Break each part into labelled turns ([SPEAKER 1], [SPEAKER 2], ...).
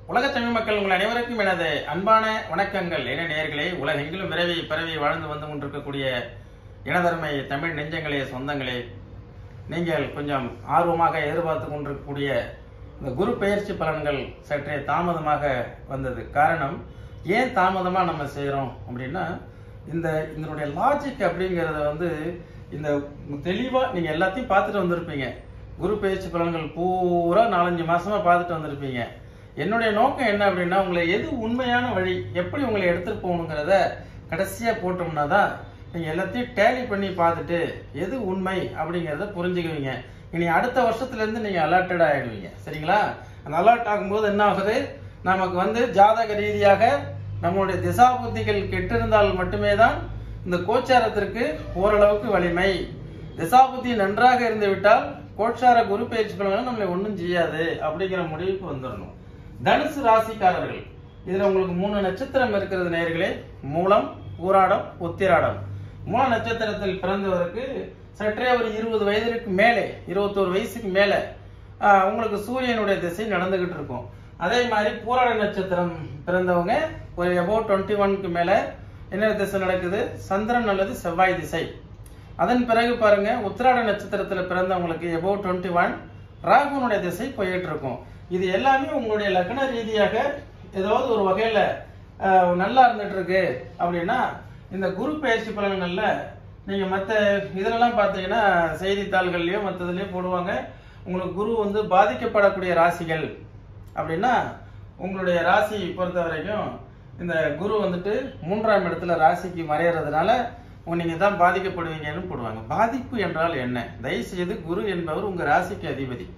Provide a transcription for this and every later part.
[SPEAKER 1] உலக தமிழ் மக்கள் உங்கள் அனைவருக்கும் எனது அன்பான வணக்கங்கள். என நேயர்களே, உலகெங்கிலும் விரைவி பரவி வாழ்ந்து வந்து கொண்டிருக்கக்கூடிய எனதருமை தமிழ் நெஞ்சங்களே, சொந்தங்களே, நீங்கள் கொஞ்சம் ஆர்வமாக எதிர்பார்த்து கொண்டிருக்கக்கூடிய இந்த குரு பெயர்ச்சி பலன்கள் சற்றே தாமதமாக வந்தது. காரணம், ஏன் தாமதமா நம்ம செய்யறோம் அப்படின்னா, இதனுடைய லாஜிக் அப்படிங்கறத இந்த தெளிவா நீங்க எல்லாத்தையும் பார்த்துட்டு வந்திருப்பீங்க. குரு பெயர்ச்சி பலன்கள் பூரா 4-5 மாசமா பார்த்துட்டு வந்திருப்பீங்க. என்னுடைய நோக்கம் என்ன அப்படின்னா, உங்களை எது உண்மையான வழி, எப்படி உங்களை எடுத்துட்டு போகணுங்கிறத கடைசியா போட்டோம்னா தான் நீங்க எல்லாத்தையும் டேலி பண்ணி பார்த்துட்டு எது உண்மை அப்படிங்கறத புரிஞ்சுக்குவீங்க. இனி அடுத்த வருஷத்துல இருந்து நீங்க அலர்ட்டட் ஆயிடுவீங்க. சரிங்களா? அந்த அலர்ட் ஆகும்போது என்ன ஆகுது, நமக்கு ஜாதக ரீதியாக நம்மளுடைய திசா புத்திகள் கெட்டிருந்தால் மட்டுமே தான் இந்த கோச்சாரத்திற்கு ஓரளவுக்கு வலிமை. திசா புத்தி நன்றாக இருந்து விட்டால் கோச்சார குரு பயிற்சி பலன்கள் நம்மளை ஒன்றும் செய்யாது அப்படிங்கிற முடிவுக்கு வந்துடணும். தனுசு ராசிக்காரர்கள், இதுல உங்களுக்கு 3 நட்சத்திரம் இருக்கிறது நேயர்களே. மூலம், பூராடம், உத்திராடம். மூல நட்சத்திரத்தில் பிறந்தவருக்கு சற்றே ஒரு 20 வயதிற்கு மேலே, 21 வயசுக்கு மேல உங்களுக்கு சூரியனுடைய திசை நடந்துகிட்டு இருக்கும். அதே மாதிரி பூராட நட்சத்திரம் பிறந்தவங்க ஒரு about 21க்கு மேல என்ன திசை நடக்குது, சந்திரன் அல்லது செவ்வாய் திசை. அதன் பிறகு பாருங்க, உத்திராட நட்சத்திரத்துல பிறந்தவங்களுக்கு about 21 ராகுனுடைய திசை போயிட்டு இருக்கும். இது எல்லாமே உங்களுடைய லக்ன ரீதியாக ஏதாவது ஒரு வகையில நல்லா இருந்துட்டு இருக்கு அப்படின்னா, இந்த குரு பயிற்சி பலன்கள்ல நீங்க மற்ற இதெல்லாம் பாத்தீங்கன்னா செய்தித்தாள்கள்லயோ மற்றதுலயோ போடுவாங்க, உங்களுக்கு குரு பாதிக்கப்படக்கூடிய ராசிகள் அப்படின்னா, உங்களுடைய ராசி பொறுத்த வரைக்கும் இந்த குரு 3ஆம் இடத்துல ராசிக்கு மறையறதுனால நீங்க தான் பாதிக்கப்படுவீங்கன்னு போடுவாங்க. பாதிப்பு என்றால் என்ன? தயவு செய்து, குரு என்பவர் உங்க ராசிக்கு அதிபதி.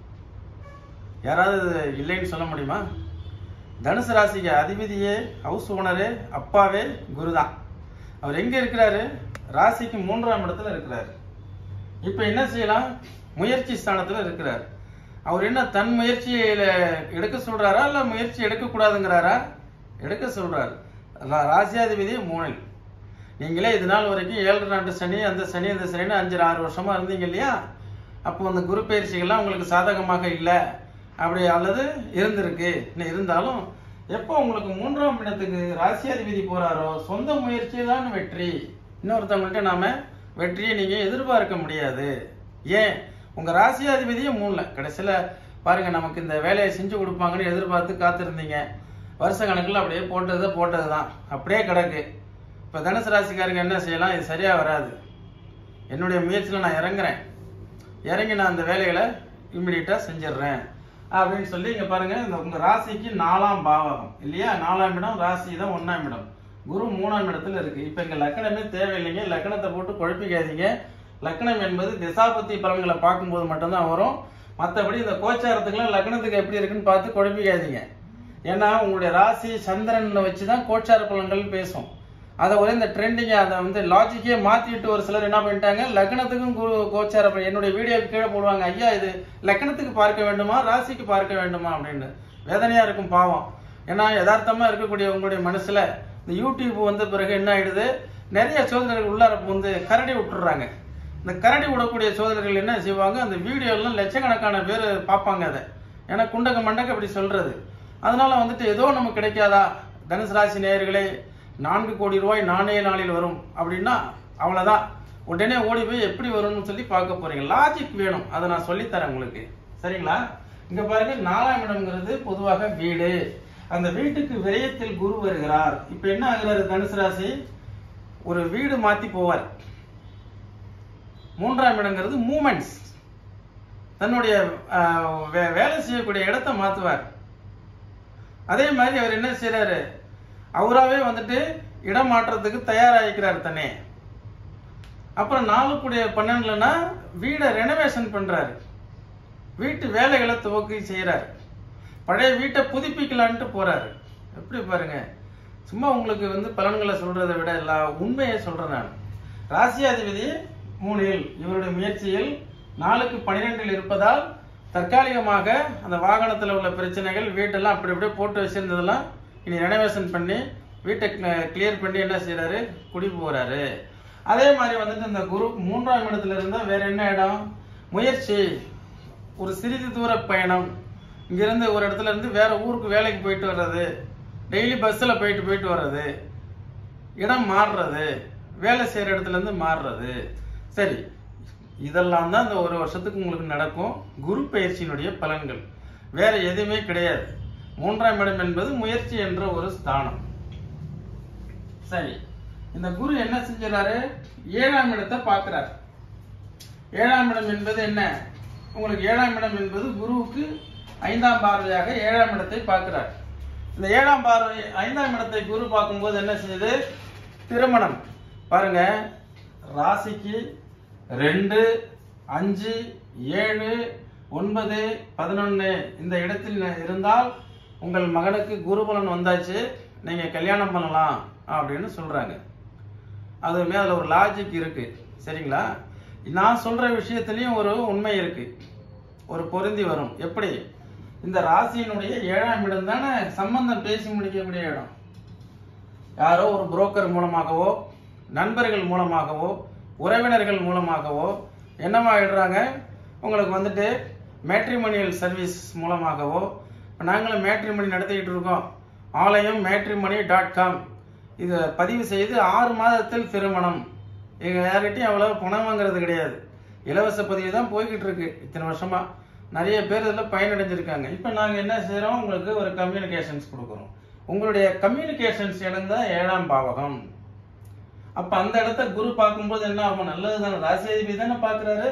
[SPEAKER 1] யாராவது இல்லைன்னு சொல்ல முடியுமா? தனுசு ராசிக்கு அதிபதியே, ஹவுஸ் ஓனரே, அப்பாவே குரு தான். அவர் எங்க இருக்கிறாரு? ராசிக்கு 3ஆம் இடத்துல இருக்கிறாரு. இப்ப என்ன செய்யலாம்? முயற்சி ஸ்தானத்துல இருக்கிறார். அவர் என்ன தன் முயற்சியில எடுக்க சொல்றாரா, இல்ல முயற்சி எடுக்க கூடாதுங்கிறாரா? எடுக்க சொல்றாரு. ராசியாதிபதி 3. நீங்களே இது நாள் வரைக்கும் 7 நாட்டு சனி, அந்த சனி இந்த சனின்னு 5-6 வருஷமா இருந்தீங்க இல்லையா? அப்போ அந்த குரு பயிற்சிகள்லாம் உங்களுக்கு சாதகமாக இல்லை அப்படி அல்லது இருந்திருக்கு. இருந்தாலும் எப்போ உங்களுக்கு 3ஆம் இடத்துக்கு ராசியாதிபதி போறாரோ, சொந்த முயற்சி தான் வெற்றி. இன்னொருத்தவங்கள்ட்ட நாம வெற்றியை நீங்க எதிர்பார்க்க முடியாது. ஏன்? உங்க ராசியாதிபதியே 3ல. கடைசியில பாருங்க, நமக்கு இந்த வேலையை செஞ்சு கொடுப்பாங்கன்னு எதிர்பார்த்து காத்திருந்தீங்க. வருஷ கணக்குல அப்படியே போட்டதுதான் அப்படியே கிடக்கு. இப்ப தனுசு ராசிக்காரங்க என்ன செய்யலாம்? இது சரியா வராது, என்னுடைய முயற்சியில நான் இறங்கி நான் அந்த வேலைகளை இம்மிடியட்டா செஞ்சிடறேன் அப்படின்னு சொல்லி, இங்க பாருங்க, உங்க ராசிக்கு 4ஆம் பாவகம் இல்லையா? 4ஆம் இடம் ராசி தான் 1ஆம் இடம். குரு 3ஆம் இடத்துல இருக்கு. இப்ப இங்க லக்கணமே தேவையில்லைங்க. லக்கணத்தை போட்டு குழப்பிக்காதீங்க. லக்கணம் என்பது திசாபத்தி பலன்களை பார்க்கும்போது மட்டும்தான் வரும். மற்றபடி இந்த கோச்சாரத்துக்குலாம் லக்கணத்துக்கு எப்படி இருக்குன்னு பார்த்து குழப்பிக்காதீங்க. ஏன்னா உங்களுடைய ராசி சந்திரன் வச்சுதான் கோச்சார பலன்கள் பேசும். அதை ஒரே இந்த ட்ரெண்டிங்க அதை லாஜிக்கே மாத்திட்டு ஒரு சிலர் என்ன பண்ணிட்டாங்க, லக்னத்துக்கும் குரு கோச்சார என்னுடைய வீடியோக்கு கீழே போடுவாங்க, ஐயா இது லக்னத்துக்கு பார்க்க வேண்டுமா ராசிக்கு பார்க்க வேண்டுமா அப்படின்னு. வேதனையா இருக்கும் பாவம். ஏன்னா யதார்த்தமா இருக்கக்கூடிய உங்களுடைய மனசுல இந்த யூடியூப் வந்த பிறகு என்ன ஆயிடுது, நிறைய சோதனைகள் உள்ளார கரடி விட்டுறாங்க. இந்த கரடி விடக்கூடிய சோதனைகள் என்ன செய்வாங்க, அந்த வீடியோ எல்லாம் லட்சக்கணக்கான பேர் பார்ப்பாங்க. அதை ஏன்னா குண்டக மண்டக அப்படி சொல்றது. அதனால ஏதோ நமக்கு கிடைக்காதா? தனுசு ராசி நேயர்களே, 4 கோடி ரூபாய் நாணய நாளில் வரும் அப்படின்னா அவ்வளவுதான். உடனே ஓடி போய் எப்படி வரும்னு சொல்லி பார்க்க போறீங்க. லாஜிக் வேணும், அதை நான் சொல்லித்தரேன் உங்களுக்கு. சரிங்களா? இங்க பாருங்க, 4ஆம் இடம்ங்கிறது பொதுவாக வீடு. அந்த வீட்டுக்கு விரயத்தில் குரு வருகிறார். இப்ப என்ன ஆகுறாரு தனுசு ராசி? ஒரு வீடு மாத்தி போவார். 3ஆம் இடங்கிறது மூமெண்ட்ஸ், தன்னுடைய வேலை செய்யக்கூடிய இடத்தை மாத்துவார். அதே மாதிரி அவர் என்ன செய்யறாரு, அவராவே இடம் மாற்றத்துக்கு தயாராகிக்கிறார் தன்னே. அப்புறம் 4-12 வீடை ரெனோவேஷன் பண்றாரு. வீட்டு வேலைகளை துவக்கி செய்யறாரு. பழைய வீட்டை புதுப்பிக்கலான்ட்டு போறாரு. எப்படி பாருங்க, சும்மா உங்களுக்கு பலன்களை சொல்றதை விட எல்லா உண்மையை சொல்றேன் நான். ராசியாதிபதி 3ல், இவருடைய முயற்சியில் 4க்கு 12ல் இருப்பதால் தற்காலிகமாக அந்த வாகனத்தில் உள்ள பிரச்சனைகள், வீட்டெல்லாம் அப்படி அப்படியே போட்டு வச்சிருந்ததெல்லாம் இனி ரெனோவேஷன் பண்ணி வீட்டை கிளியர் பண்ணி என்ன செய்யறாரு, குடி போறாரு. அதே மாதிரி இந்த குரு 3ஆம் இடத்துல இருந்தா வேற என்ன இடம், முயற்சி, ஒரு சிறிது தூர பயணம், இங்கிருந்து ஒரு இடத்துல இருந்து வேற ஊருக்கு வேலைக்கு போயிட்டு வர்றது, டெய்லி பஸ்ஸில் போயிட்டு வர்றது, இடம் மாறுறது, வேலை செய்கிற இடத்துல இருந்து மாறுறது. சரி, இதெல்லாம் தான் இந்த ஒரு வருஷத்துக்கு உங்களுக்கு நடக்கும் குரு பயிற்சியினுடைய பலன்கள். வேற எதுவுமே கிடையாது. 3ஆம் இடம் என்பது முயற்சி என்ற ஒரு ஸ்தானம். சரி, இந்த குரு என்ன செஞ்சாரு? 7ஆம் இடத்தை பார்க்கிறார். 7ஆம் இடம் என்பது என்ன? உங்களுக்கு 7ஆம் இடம் என்பது குருவுக்கு 5ஆம் பார்வையாக 7ஆம் இடத்தை பார்க்கிறார். இந்த 7ஆம் பார்வை 5ஆம் இடத்தை குரு பார்க்கும்போது என்ன செய்யுது? திருமணம். பாருங்க, ராசிக்கு 2, 5, 7, 9, 11 இந்த இடத்தில் இருந்தால் உங்கள் மகனுக்கு குருபலன் வந்தாச்சு, நீங்க கல்யாணம் பண்ணலாம் அப்படின்னு சொல்றாங்க. அதுவுமே அதுல ஒரு லாஜிக் இருக்கு. சரிங்களா? நான் சொல்ற விஷயத்திலையும் ஒரு உண்மை இருக்கு, ஒரு பொருந்தி வரும். எப்படி? இந்த ராசியினுடைய 7ஆம் இடம் தானே சம்பந்தம் பேசி முடிக்கக்கூடிய இடம். யாரோ ஒரு புரோக்கர் மூலமாகவோ, நண்பர்கள் மூலமாகவோ, உறவினர்கள் மூலமாகவோ என்னவாயிடுறாங்க, உங்களுக்கு வந்துட்டு மேட்ரிமோனியல் சர்வீஸ் மூலமாகவோ. நாங்களும் மேட்ரிமோனி நடத்திக்கிட்டு இருக்கோம். ஆலயம் matrimony.com இதை பதிவு செய்து 6 மாதத்தில் திருமணம். எங்க யார்கிட்டையும் அவ்வளவு பணம் வாங்குறது கிடையாது. இலவச பதிவு தான் போய்கிட்டு இருக்கு இத்தனை வருஷமா. நிறைய பேர் இதில் பயனடைஞ்சிருக்காங்க. இப்போ நாங்கள் என்ன செய்கிறோம்? உங்களுக்கு ஒரு கம்யூனிகேஷன்ஸ் கொடுக்குறோம். உங்களுடைய கம்யூனிகேஷன்ஸ் இடம் தான் 7ஆம் பாவகம். அப்போ அந்த இடத்த குரு பார்க்கும்போது என்ன ஆகும்? நல்லது தானே, ராசியாதிபதி தானே பார்க்குறாரு.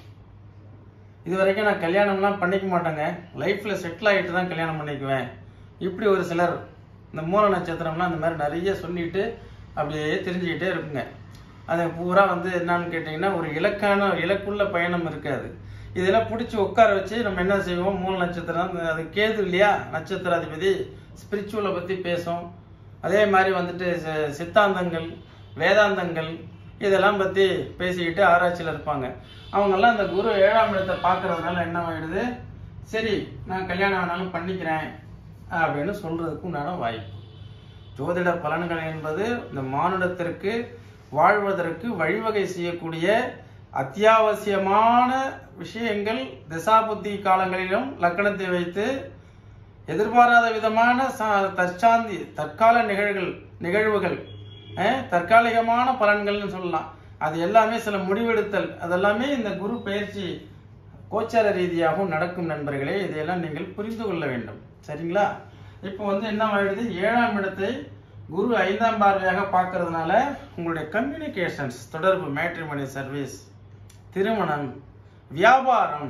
[SPEAKER 1] இது வரைக்கும் நான் கல்யாணம்லாம் பண்ணிக்க மாட்டேங்க, லைஃப்பில் செட்டில் ஆகிட்டு தான் கல்யாணம் பண்ணிக்குவேன், இப்படி ஒரு சிலர் இந்த மூல நட்சத்திரம்லாம் இந்த மாதிரி நிறைய சொல்லிட்டு அப்படியே தெரிஞ்சுக்கிட்டே இருக்குங்க. அதை பூரா வந்து என்னன்னு கேட்டிங்கன்னா ஒரு இலக்குள்ள பயணம் இருக்காது. இதெல்லாம் பிடிச்சி உட்கார வச்சு நம்ம என்ன செய்வோம்? மூல நட்சத்திரம், அது கேது இல்லையா நட்சத்திராதிபதி, ஸ்பிரிச்சுவலை பற்றி பேசும். அதே மாதிரி வந்துட்டு சித்தாந்தங்கள், வேதாந்தங்கள் இதெல்லாம் பற்றி பேசிக்கிட்டு ஆராய்ச்சியில் இருப்பாங்க. அவங்கெல்லாம் அந்த குரு 7ஆம் இடத்தை பார்க்கறதுனால என்ன ஆயிடுது? சரி, நான் கல்யாணம் ஆனாலும் பண்ணிக்கிறேன் அப்படின்னு சொல்றதுக்கு உண்டான வாய்ப்பு. ஜோதிட பலன்கள் என்பது இந்த மானுடத்திற்கு வாழ்வதற்கு வழிவகை செய்யக்கூடிய அத்தியாவசியமான விஷயங்கள். திசாபுத்தி காலங்களிலும் லக்கணத்தை வைத்து எதிர்பாராத விதமான தற்கால நிகழ்வுகள், தற்காலிகமான பலன்கள்னு சொல்லலாம். அது எல்லாமே சில முடிவெடுத்தல், அதெல்லாமே இந்த குரு பயிற்சி கோச்சார ரீதியாகவும் நடக்கும் நண்பர்களே. இதையெல்லாம் நீங்கள் புரிந்து கொள்ள வேண்டும். சரிங்களா? இப்போ வந்து என்ன ஆயிடுது? 7ஆம் இடத்தை குரு 5ஆம் பார்வையாக பார்க்கறதுனால உங்களுடைய கம்யூனிகேஷன்ஸ், தொடர்பு, மேட்ரிமோனி சர்வீஸ், திருமணம், வியாபாரம்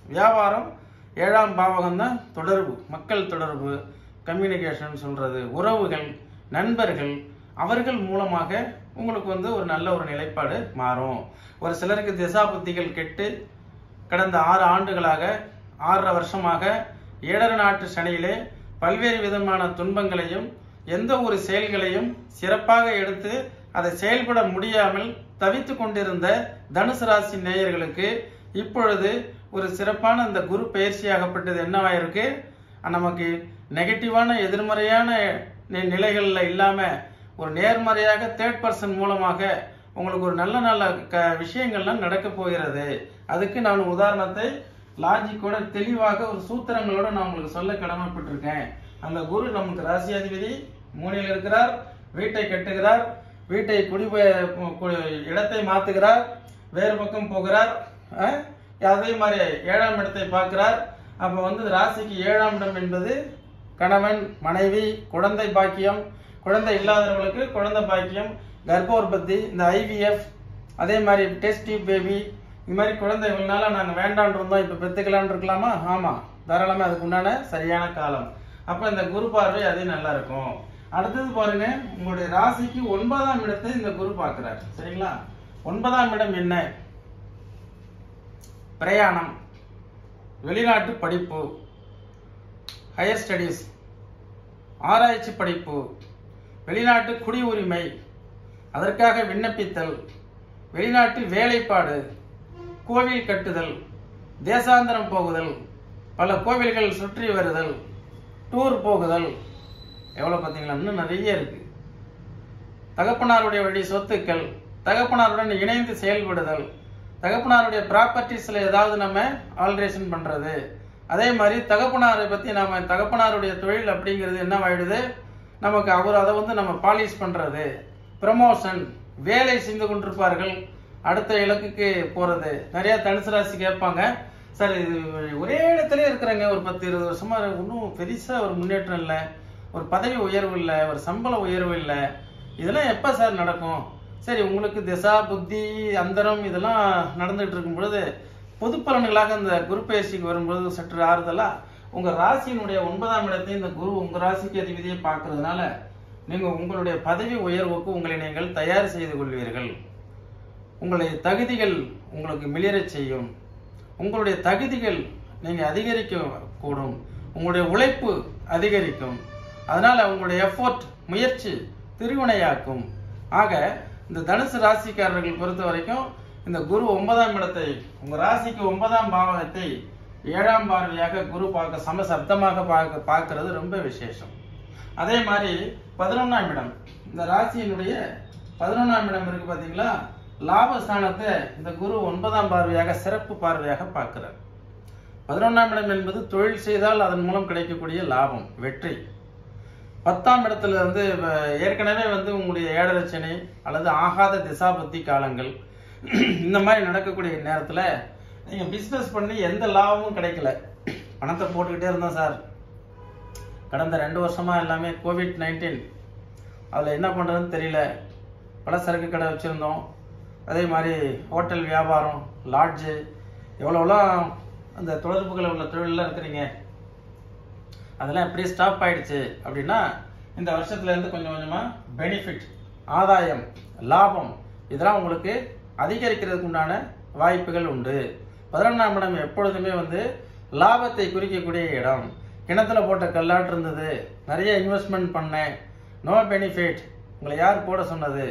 [SPEAKER 1] 7ஆம் பாவகம் தான் தொடர்பு, மக்கள் தொடர்பு, கம்யூனிகேஷன் சொல்றது, உறவுகள், நண்பர்கள், அவர்கள் மூலமாக உங்களுக்கு வந்து ஒரு நல்ல ஒரு நிலைப்பாடு மாறும். ஒரு சிலருக்கு திசாபுத்திகள் கெட்டு கடந்த 6 ஆண்டுகளாக 6.5 வருஷமாக 7.5 நாட்டு சனியிலே பல்வேறு விதமான துன்பங்களையும் எந்த ஒரு செயல்களையும் சிறப்பாக எடுத்து அதை செயல்பட முடியாமல் தவித்து கொண்டிருந்த தனுசு ராசி நேயர்களுக்கு இப்பொழுது ஒரு சிறப்பான இந்த குரு பயிற்சியாகப்பட்டது என்னவாயிருக்கு? நமக்கு நெகட்டிவான எதிர்மறையான நிலைகள்ல இல்லாம ஒரு நேர்மறையாக தேர்ட் பர்சன் மூலமாக உங்களுக்கு ஒரு நல்ல நல்ல விஷயங்கள்லாம் நடக்க போகிறது. அதுக்கு நான் உதாரணத்தை லாஜிக்கோட தெளிவாக ஒரு சூத்திரங்களோட நான் உங்களுக்கு சொல்ல கடமைப்பட்டிருக்கேன். அந்த குரு நமக்கு ராசியாதிபதி 3ல் இருக்கிறார், வீட்டை கட்டுகிறார், வீட்டை இடத்தை மாத்துகிறார், வேறு பக்கம் போகிறார். அதே மாதிரி 7ஆம் இடத்தை பார்க்கிறார். அப்ப வந்து ராசிக்கு 7ஆம் இடம் என்பது கணவன், மனைவி, குழந்தை பாக்கியம், குழந்தை இல்லாதவர்களுக்கு குழந்தை பாக்கியம், கர்ப்போற்பத்தி, இந்த IVF, அதே மாதிரி டெஸ்ட் டியூப் பேபி, இந்த மாதிரி குழந்தைகள்னால நாங்கள் வேண்டான் இருந்தோம், இப்போ பெற்றுக்கலான் இருக்கலாமா? ஆமாம், தாராளமாக அதுக்கு உண்டான சரியான காலம். அப்போ இந்த குரு பார்வை அதே நல்லா இருக்கும். அடுத்தது பாருங்க, உங்களுடைய ராசிக்கு 9ஆம் இடத்தை இந்த குரு பார்க்கிறார். சரிங்களா? 9ஆம் இடம் என்ன? பிரயாணம், வெளிநாட்டு படிப்பு, ஹையர் ஸ்டடீஸ், ஆராய்ச்சி படிப்பு, வெளிநாட்டு குடியுரிமை, அதற்காக விண்ணப்பித்தல், வெளிநாட்டு வேலைப்பாடு, கோவில் கட்டுதல், தேசாந்திரம் போகுதல், பல கோவில்கள் சுற்றி வருதல், டூர் போகுதல், எவ்வளவு பார்த்தீங்களா? இன்னும் நிறைய இருக்கு. தகப்பனாருடைய வழி சொத்துக்கள், தகப்பனாருடன் இணைந்து செயல்படுதல், தகப்பனாருடைய ப்ராப்பர்ட்டிஸ்ல ஏதாவது நம்ம ஆல்ட்ரேஷன் பண்றது, அதே மாதிரி தகப்பனாரை பத்தி நாம தகப்பனாருடைய தொழில் அப்படிங்கிறது என்னவாயிடுது, நமக்கு அவர் அதை வந்து நம்ம பாலிஷ் பண்றது, ப்ரமோஷன், வேலை செய்து கொண்டிருப்பார்கள், அடுத்த இலக்குக்கு போறது. நிறைய தனுசு ராசி கேட்பாங்க, சார் இது ஒரே இடத்துல இருக்கிறாங்க, ஒரு 10-20 வருஷமா ஒன்றும் பெருசா ஒரு முன்னேற்றம் இல்லை, ஒரு பதவி உயர்வு இல்லை, ஒரு சம்பள உயர்வு இல்லை, இதெல்லாம் எப்ப சார் நடக்கும்? சரி, உங்களுக்கு திசா புத்தி அந்தரம் இதெல்லாம் நடந்துட்டு இருக்கும் பொழுது பொது பலன்களாக இந்த குரு பயிற்சிக்கு வரும்போது சற்று ஆறுதலா உங்க ராசியினுடைய 9ஆம் இடத்தை இந்த குரு உங்க ராசிக்கு அதிபதியை பார்க்கறதுனால நீங்க உங்களுடைய பதவி உயர்வுக்கு உங்களை நீங்கள் தயார் செய்து கொள்வீர்கள். உங்களுடைய தகுதிகள் உங்களுக்கு மிளிரச் செய்யும், உங்களுடைய தகுதிகள் நீங்க அதிகரிக்க கூடும், உங்களுடைய உழைப்பு அதிகரிக்கும், அதனால உங்களுடைய எஃபோர்ட் முயற்சி திருவினையாக்கும். ஆக இந்த தனுசு ராசிக்காரர்கள் பொறுத்த வரைக்கும் இந்த குரு 9ஆம் இடத்தை உங்க ராசிக்கு 9ஆம் பாவகத்தை 7ஆம் பார்வையாக குரு பார்க்க சமசப்தமாக பார்க்கிறது ரொம்ப விசேஷம். அதே மாதிரி 11ஆம் இடம், இந்த ராசியினுடைய 11ஆம் இடம் இருக்கு பாத்தீங்களா, லாபஸ்தானத்தை இந்த குரு 9ஆம் பார்வையாக சிறப்பு பார்வையாக பார்க்கிறார். 11ஆம் இடம் என்பது தொழில் செய்தால் அதன் மூலம் கிடைக்கக்கூடிய லாபம், வெற்றி. 10ஆம் இடத்துல வந்து ஏற்கனவே வந்து உங்களுடைய 7.5 சனி அல்லது ஆகாத திசாபுத்தி காலங்கள் இந்த மாதிரி நடக்கக்கூடிய நேரத்துல நீங்க பிசினஸ் பண்ணி எந்த லாபமும் கிடைக்கல, பணத்தை போட்டுக்கிட்டே இருந்தோம் சார், கடந்த 2 வருஷமா எல்லாமே COVID-19 அதுல என்ன பண்றதுன்னு தெரியல, பலசரக்கு கடை வச்சிருந்தோம், அதே மாதிரி ஹோட்டல் வியாபாரம், லாட்ஜு, எவ்வளவுலாம் அந்த தொடர்புகளை உள்ள தொழில இருக்கிறீங்க, அதெல்லாம் எப்படி ஸ்டாப் ஆயிடுச்சு அப்படின்னா இந்த வருஷத்துல இருந்து கொஞ்சம் கொஞ்சமா பெனிஃபிட், ஆதாயம், லாபம் இதெல்லாம் உங்களுக்கு அதிகரிக்கிறதுக்கு உண்டான வாய்ப்புகள் உண்டு. 11ஆம் இடம் எப்பொழுதுமே வந்து லாபத்தை குறிக்கக்கூடிய இடம். கிணத்துல போட்ட கல்லாட்டு இருந்தது, நிறைய இன்வெஸ்ட்மெண்ட் பண்ணேன், நோ பெனிஃபிட். உங்களை யார் போட சொன்னது?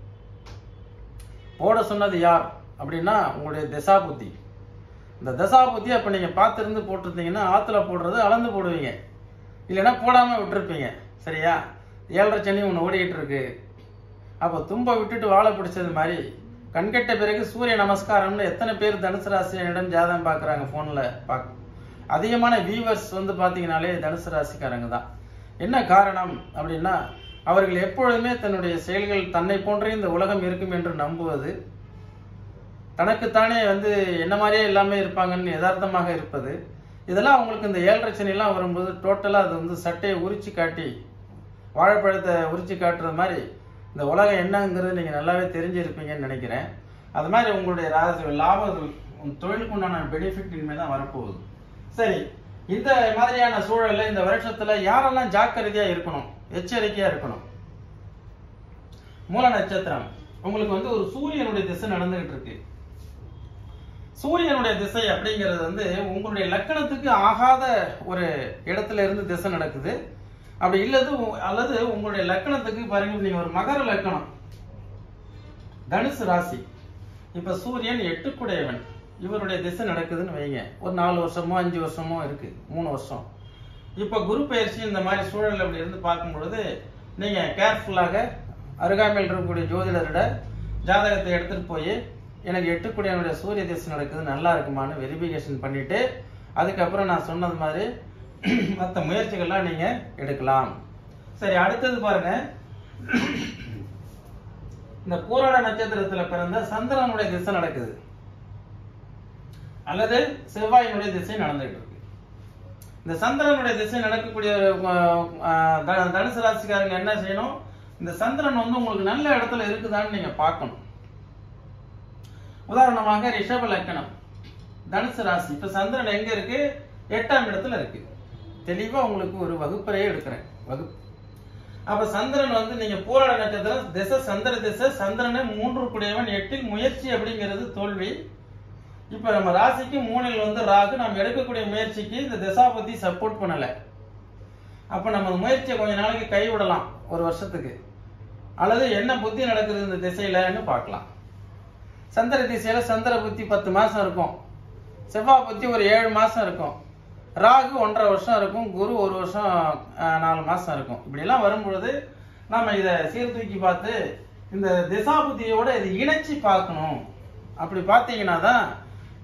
[SPEAKER 1] போட சொன்னது யார் அப்படின்னா உங்களுடைய திசா புத்தி. இந்த தசா புத்தி அப்ப நீங்க பார்த்திருந்து போட்டிருந்தீங்கன்னா ஆத்துல போடுறது அளந்து போடுவீங்க, இல்லைன்னா போடாம விட்டுருப்பீங்க. சரியா? 7.5 சனி ஒன்று ஓடிக்கிட்டு இருக்கு. அப்போ தும்ப விட்டுட்டு வாழை பிடிச்சது மாதிரி கண்கட்ட பிறகு சூரிய நமஸ்காரம்னு எத்தனை பேர் தனுசு ராசியிடம் ஜாதகம் பார்க்குறாங்க ஃபோனில் அதிகமான வியூவர்ஸ் வந்து பார்த்தீங்கன்னாலே தனுசு ராசிக்காரங்க தான். என்ன காரணம் அப்படின்னா அவர்கள் எப்பொழுதுமே தன்னுடைய செயல்கள் தன்னை போன்றே இந்த உலகம் இருக்கும் என்று நம்புவது, தனக்குத்தானே வந்து என்ன மாதிரியே எல்லாமே இருப்பாங்கன்னு யதார்த்தமாக இருப்பது, இதெல்லாம் அவங்களுக்கு இந்த 7.5 சனிலாம் வரும்போது டோட்டலாக அது வந்து சட்டையை உரிச்சு காட்டி வாழைப்பழத்தை உரிச்சு காட்டுறது மாதிரி இந்த உலகம் என்னங்கிறது நீங்கள் நல்லாவே தெரிஞ்சிருப்பீங்கன்னு நினைக்கிறேன். அது மாதிரி உங்களுடைய லாபம் தொழிலுக்கு உண்டான பெனிஃபிட் இனிமேல் தான் வரப்போகுது. சரி, இந்த மாதிரியான சூழல்ல இந்த வருஷத்துல யாரெல்லாம் ஜாக்கிரதையா இருக்கணும், எச்சரிக்கையா இருக்கணும்? மூல நட்சத்திரம் உங்களுக்கு வந்து ஒரு சூரியனுடைய திசை நடந்துகிட்டு இருக்கு. சூரியனுடைய திசை அப்படிங்கிறது வந்து உங்களுடைய லக்கணத்துக்கு ஆகாத ஒரு இடத்துல இருந்து திசை நடக்குது. அப்படி இல்லது அல்லது உங்களுடைய லக்கணத்துக்கு பாருங்க, நீங்க ஒரு மகர லக்கணம், தனுசு ராசி, இப்ப சூரியன் 8 இவருடைய திசை நடக்குதுன்னு வைங்க, ஒரு 4 வருஷமோ 5 வருஷமோ இருக்கு, 3 வருஷம். இப்ப குரு பயிற்சி இந்த மாதிரி சூழல் அப்படி இருந்து பார்க்கும் பொழுது நீங்க கேர்ஃபுல்லாக அருகாமையில் இருக்கக்கூடிய ஜோதிடரோட ஜாதகத்தை எடுத்துட்டு போய் எனக்கு 8 சூரிய திசை நடக்குது, நல்லா இருக்குமான்னு வெரிஃபிகேஷன் பண்ணிட்டு அதுக்கப்புறம் நான் சொன்னது மாதிரி மற்ற முயற்சிகள்லாம் நீங்க எடுக்கலாம். சரி, அடுத்தது பாருங்க, இந்த பூராட நட்சத்திரத்துல பிறந்த சந்திரனுடைய திசை நடக்குது அல்லது செவ்வாயினுடைய திசை நடந்துட்டு இருக்கு. இந்த சந்திரனுடைய திசை நடக்கக்கூடிய தனுசு ராசிக்காரங்க என்ன செய்யணும், இந்த சந்திரன் வந்து உங்களுக்கு நல்ல இடத்துல இருக்குதான்னு நீங்க பார்க்கணும். உதாரணமாக ரிஷப லக்கணம், தனுசு ராசி, இப்ப சந்திரன் எங்க இருக்கு? 8ஆம் இடத்துல இருக்கு. தெளிவா உங்களுக்கு ஒரு வகுப்பறையே எடுக்கிறேன், வகுப்பு. அப்ப சந்திரன் வந்து நீங்க பூராட நட்சத்திரம் திசை, சந்திர திசை, சந்திரனை 3 8 முயற்சி அப்படிங்கிறது தோல்வி. இப்ப நம்ம ராசிக்கு 3 வந்து ராகு, நம்ம எடுக்கக்கூடிய முயற்சிக்கு இந்த திசாபதி சப்போர்ட் பண்ணல. அப்ப நம்ம முயற்சியை கொஞ்ச நாளைக்கு கை விடலாம், ஒரு வருஷத்துக்கு, அல்லது என்ன புத்தி நடக்குது இந்த திசையிலன்னு பார்க்கலாம். சந்திர திசையில சந்திர புத்தி 10 மாசம் இருக்கும், செவ்வாய் புத்தி ஒரு 7 மாசம் இருக்கும், ராகு 1.5 வருஷம் இருக்கும், குரு 1 வருஷம் 4 மாசம் இருக்கும். இப்படி எல்லாம் வரும்பொழுது நாம இதை சீர்தூக்கி பார்த்து இந்த திசா புத்தியோட இதை இணைச்சி பார்க்கணும். அப்படி பார்த்தீங்கன்னா தான்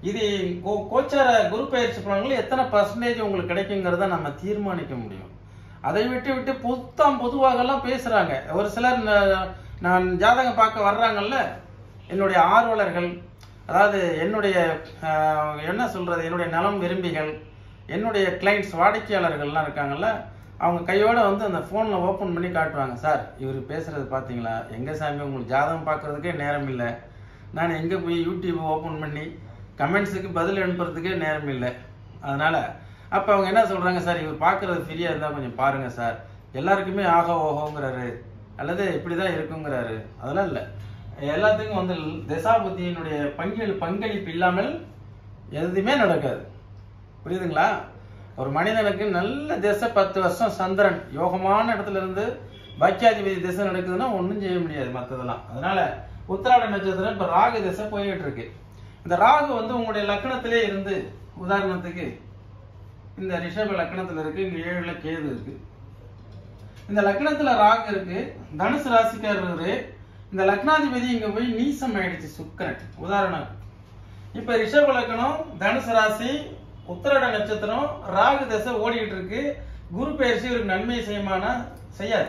[SPEAKER 1] இது கோச்சார குரு பயிற்சி பலன்கள் எத்தனை பர்சன்டேஜ் உங்களுக்கு கிடைக்குங்கிறத நம்ம தீர்மானிக்க முடியும். அதை விட்டு பொதுவாக எல்லாம் பேசுறாங்க. ஒரு சிலர் நான் ஜாதகம் பார்க்க வர்றாங்கல்ல, என்னுடைய ஆர்வலர்கள், அதாவது என்னுடைய என்ன சொல்றது, என்னுடைய நலம் விரும்பிகள், என்னுடைய கிளைண்ட்ஸ் வாடிக்கையாளர்கள்லாம் இருக்காங்கல்ல, அவங்க கையோட வந்து அந்த போன்ல ஓபன் பண்ணி காட்டுவாங்க. சார் இவர் பேசுறது பாத்தீங்களா, எங்க சாமி உங்களுக்கு ஜாதகம் பார்க்கறதுக்கே நேரம் இல்லை, நான் எங்க போய் யூடியூப் ஓபன் பண்ணி கமெண்ட்ஸுக்கு பதில் அனுப்புறதுக்கே நேரம் இல்லை. அதனால அப்ப அவங்க என்ன சொல்றாங்க, சார் இவர் பார்க்கறது ஃப்ரீயா இருந்தா கொஞ்சம் பாருங்க சார், எல்லாருக்குமே ஆகோ ஓஹோங்கிறாரு அல்லது இப்படிதான் இருக்குங்கிறாரு. அதெல்லாம் இல்லை, எல்லாத்துக்கும் வந்து தசாபுத்தியினுடைய பங்களிப்பு இல்லாமல் எதுவுமே நடக்காது. புரியுதுங்களா? ஒரு மனிதனுக்கு நல்ல திசை 10 வருஷம் சந்திரன் யோகமான இடத்துல இருந்து பாக்கியாதிபதி திசை நடக்குதுன்னா ஒன்றும் செய்ய முடியாது மற்றதெல்லாம். அதனால உத்திராட நட்சத்திரம் இப்ப ராகு திசை போய்கிட்டு இருக்கு. இந்த ராகு வந்து உங்களுடைய லக்னத்திலே இருந்து, உதாரணத்துக்கு இந்த ரிஷப லக்னத்துல இருக்கு, இங்க 7ல கேது இருக்கு, இந்த லக்னத்துல ராகு இருக்கு, தனுசு ராசிக்காரர், இந்த லக்னாதிபதி இங்க போய் நீசம் ஆயிடுச்சு சுக்கிரன். உதாரணம், இப்ப ரிஷப லக்னம், தனுசு ராசி, உத்திராட நட்சத்திரம், ராகு தசை ஓடிட்டு இருக்கு. குரு பயிற்சி ஒரு நன்மை செய்யாது.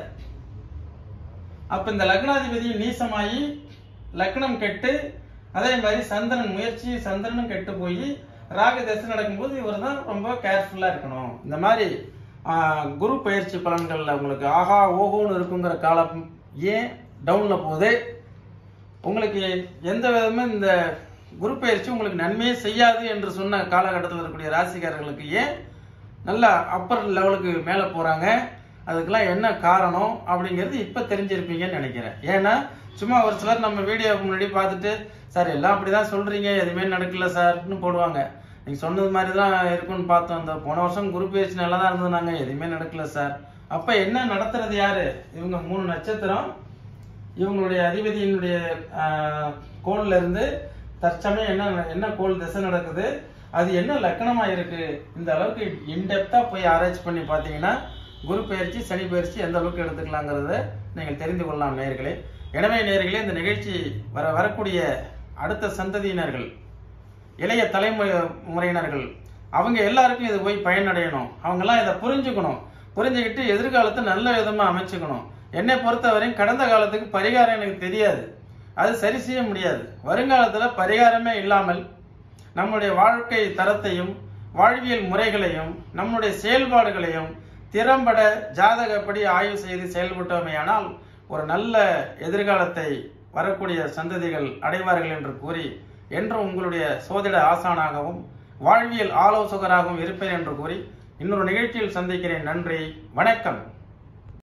[SPEAKER 1] அப்ப இந்த லக்னாதிபதி நீசமாயி லக்னம் கெட்டு, அதே மாதிரி சந்திரன் முயற்சி சந்திரனும் கெட்டு போய் ராகு தசை நடக்கும்போது இவர் தான் ரொம்ப கேர்ஃபுல்லா இருக்கணும். இந்த மாதிரி குரு பயிற்சி பலன்கள்ல உங்களுக்கு ஆஹா ஓஹோன்னு இருக்குங்கிற காலம் ஏன் டவுன்ல போகுது? உங்களுக்கு எந்த விதமும் இந்த குரு பயிற்சி உங்களுக்கு நன்மையே செய்யாது என்று சொன்ன காலகட்டத்தில் இருக்கக்கூடிய ராசிக்காரர்களுக்கு ஏன் நல்ல அப்பர் லெவலுக்கு மேல போறாங்க? அதுக்கெல்லாம் என்ன காரணம் அப்படிங்கிறது இப்ப தெரிஞ்சிருப்பீங்கன்னு நினைக்கிறேன். ஏன்னா சும்மா ஒரு சிலர் நம்ம வீடியோ முன்னாடி பார்த்துட்டு, சார் எல்லாம் அப்படிதான் சொல்றீங்க, எதுவுமே நடக்கல சார்னு போடுவாங்க. நீங்க சொன்னது மாதிரி தான் இருக்குன்னு பார்த்தோம், அந்த போன வருஷம் குரு பயிற்சி நல்லா தான் இருந்ததுனாங்க, எதுவுமே நடக்கல சார். அப்ப என்ன நடத்துறது யாரு? இவங்க 3 நட்சத்திரம், இவங்களுடைய அதிபதியினுடைய கோள்ல இருந்து தற்சமயம் என்ன கோள் திசை நடக்குது, அது என்ன லக்னமா இருக்கு, இந்த அளவுக்கு இன்டெப்தா போய் ஆராய்ச்சி பண்ணி பார்த்தீங்கன்னா குரு பயிற்சி சனி பயிற்சி எந்த அளவுக்கு எடுத்துக்கலாங்கிறத நீங்கள் தெரிந்து கொள்ளலாம் நேயர்களே. எனவே நேயர்களே, இந்த நிகழ்ச்சி வரக்கூடிய அடுத்த சந்ததியினர்கள், இளைய தலைமுறையினர்கள், அவங்க எல்லாருக்கும் இது போய் பயனடையணும். அவங்கெல்லாம் இதை புரிஞ்சுக்கணும். புரிஞ்சுக்கிட்டு எதிர்காலத்தை நல்ல விதமா அமைச்சுக்கணும். என்னை பொறுத்தவரையும் கடந்த காலத்துக்கு பரிகாரம் எனக்கு தெரியாது, அது சரி செய்ய முடியாது. வருங்காலத்துல பரிகாரமே இல்லாமல் நம்முடைய வாழ்க்கை தரத்தையும் வாழ்வியல் முறைகளையும் நம்முடைய செயல்பாடுகளையும் திறம்பட ஜாதகப்படி ஆய்வு செய்து செயல்பட்டோமேயானால் ஒரு நல்ல எதிர்காலத்தை வரக்கூடிய சந்ததிகள் அடைவார்கள் என்று கூறி, என்றும் உங்களுடைய சோதிட ஆசானாகவும் வாழ்வியல் ஆலோசகராகவும் இருப்பேன் என்று கூறி இன்னொரு நிகழ்ச்சியில் சந்திக்கிறேன். நன்றி, வணக்கம்.